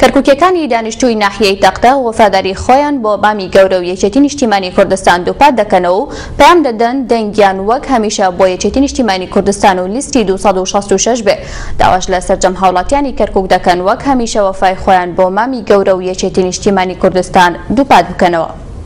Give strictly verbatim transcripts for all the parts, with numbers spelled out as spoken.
کەرکووکیەکانی دانیشتووی ناحیەی تەختە وەفاداری خۆیان بۆ بامی گەورە و یەکێتی نیشتیمانی کوردستان دووپات دەکەنەوە و پەیام دەدەن دەنگیان وەک هەمیشە بۆ یەکێتی نیشتیمانی کوردستان و لیستی دووسەد و شەست و شەش بێ. داواش لە سەرجەم هاوڵاتیانی کەرکووک دەکەن وەک هەمیشە وەفای خۆیان بۆ مامی گەورە و یەکێتی نیشتیمانی کوردستان دووپات بکەنەوە.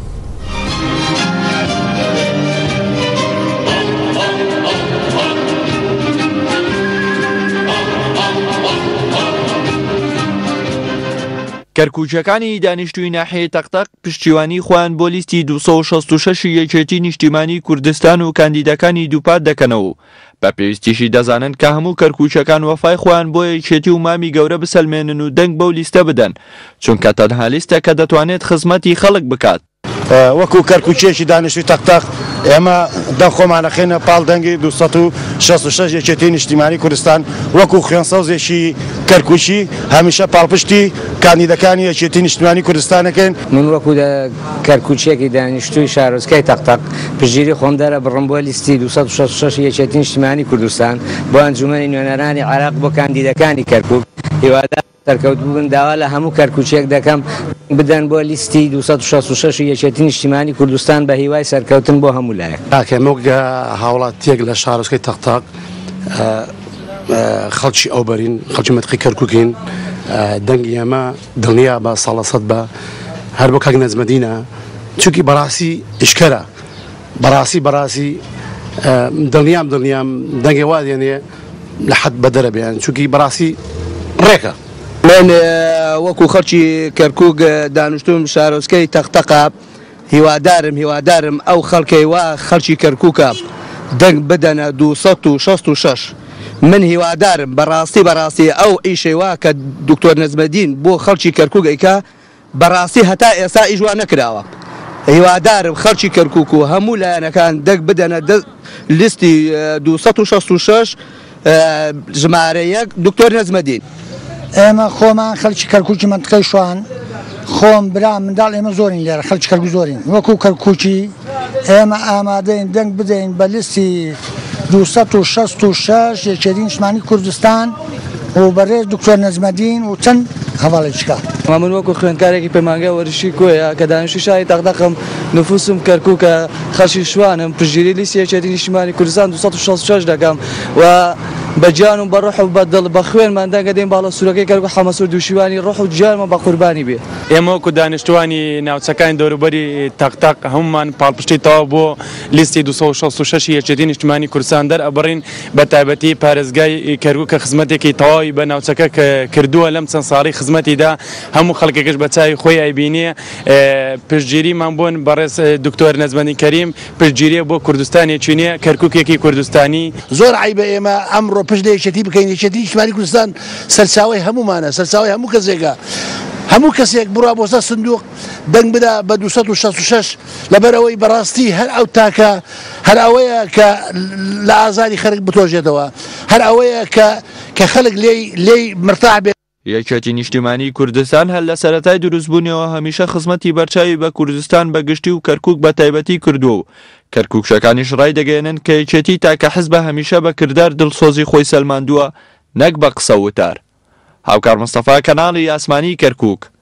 کەرکووکیەکانی دانیشتووی ناحیەی تەختەق پشتیوانی خۆیان بۆ لیستی دووسەد و شەست و شەش یەکێتی نیشتیمانی کوردستان و کاندیدەکانی دووپات دەکەنەوە. بە پێویستیشی دەزانن کە هەموو کەرکووکیەکان وەفای خۆیان بۆ یەکێتی و مامی گەورە بسەلمێنن و دەنگ بەو لیستە بدەن، چونکە تەنها لیستە کە دەتوانێت خزمەتی خەڵک بکات. وەکو کەرکووکیەکی دانیشتووی تەختەق ئێمە دەم خۆمانەخێنە پاڵ دەنگی دووسەد و شەست و شەش یەکێتی نیشتیمانی کوردستان وەکو خوێنسەوزێکی کەرکووکی هەمیشە پاڵپشتی کاندیدەکانی یەکێتی نیشتیمانی کوردستانەکەن. من وەکو کەرکووکیەکی دانیشتووی شارۆچکەی تەختەق پشتگیری خۆم دەرە بڕم بۆ لیستی دووسەد و شەست و شەش یەکێتی نیشتیمانی کوردستان بۆ ئەنجومەنی نوێنەرانی عێراق بۆ کاندیدەکانی کەرکووک. هیوادار سەرکەوت بوون داوا لە هەموو کەرکووچێک دەکەم بدەن بۆ لیستی دووسەد و شەست و شەش یەکێتی نیشتیمانی کوردستان بە هیوای سەرکەوتن بۆ هەموو لایەک. ئاکەمەوە هاوڵاتیەک لە شارۆچکەی تەختەق خەڵکی ئەوبەرین خەڵکی مەتقی کەرکووکین دەنگی ئێمە دڵنیا بە ساڵە سەد بە هەر بۆ کاک نەجمەدینە، چونکی بەڕاستی ئیشکەرە بەڕاستی بەڕاستی دڵنیام دڵنیام دەنگی وا دێنێ لە حەد بەدەرە بێن، چونکی بەڕاستی ڕێکە. من وەکو خەڵکی کەرکووک دانیشتووم شارۆچکەی تەختەق هیوادارم هیوادارم ئەو خەڵکەی وا خەڵکی کەرکووکە دەنگ بدەنە دووسەد و شەست و شەش. من هیوادارم بەڕاستی بەڕاستی ئەو ئیشەی وا کە دکتۆر نەجمەدین بۆ خەڵکی کەرکووک ئەیکا بەڕاستی هەتا ئێستا ئیش وا نەکراوە. هیوادارم خەڵکی کەرکووک و هەموو لایەنەکان دەنگ بدەنە لیستی دووسەد و شەست و شەش ژمارە یەک دکتۆر نەجمەدین. ئێمە خۆمان خەڵکی کەرکووکی منتقەی شوان خۆم برا منداڵ ئێمە زۆرین لێرە خەڵکی کەرکووک زۆرین وەکو کەرکووکی ئێمە ئامادەین دەنگ بدەین بە لیستی دووسەد و شەست و شەش یەکێتی نیشتیمانی کوردستان و بەڕێز دکتۆر نەجمەدین و چەند هەواڵێکیکە. من وەکو خوێندکارێکی پەیمانگای وەرشی کۆیە کە دانیشتووی شاری تەختەقم نفوسم کەرکووکە خەڵکی شوانم پشتگیری لیستی یەکێتی نیشتیمانی کوردستان دووسەد و شەست و شەش دەکەم و بەجان و بەڕۆح و بەدڵ بە خوێنمان دەنگە دێن باڵە سوورەکەی کەرکووک حەمەسوور دووشیوانی ڕۆح و جیانمان بە قوربانی بێ. ئێمە وەکو دانیشتوانی ناوچەکانی دەوروبەری تەختەق هەمومان پاڵپشتی تەواو بۆ لیستی دووسەد و شەست و شەش یەکێتی نیشتیمانی کوردستان دەرئەبڕین بە تایبەتی پارێزگای کەرکووک کە خزمەتێکی تەواوی بە ناوچەکە کردووە لەم چەند ساڵی خزمەتیدا هەموو خەڵکێکش بە چاوی خۆی ئایبینێ. پشتگیریمان بوون بەڕێز دکتۆر نەجمەدین کەریم پشتگیریە بۆ کوردستانێکی نییە کەرکووکێکی کوردستانی. زۆر عیبە ئێمە ئەمڕۆ پشت لە یەکێتی بکەین یەکێتی نیشتیمانی کوردستان سەرچاوەی هەمومانە سەرچاوەی هەموو کەسێکە هەموو کەسێک بڕوا بۆ سەر سندوق دەنگ بدا بە دووسەد و شەست و شەش لەبەرەوەی بەڕاستی هەر ئەو تاکە هەر ئەوەیە کە لە ئازاری خەڵک بتۆژێتەوە هەر ئەوەیە کە خەڵک لێی مرتاح بێت. یەکێتی نیشتیمانی کوردستان هەر لە سەرەتای دروستبوونیەوە هەمیشە خزمەتی بەرچاوی بە کوردستان بەگشتی و کەرکووک بە تایبەتی کردووە و کەرکووکشەکانیش ڕای دەگەێنن کە یەکێتی تاکە حزبە هەمیشە بە کردار دڵسۆزی خۆی سەلماندووە نەک بە قسە وتار. هاوکار مستەفا کەناڵی ئاسمانی کەرکووک.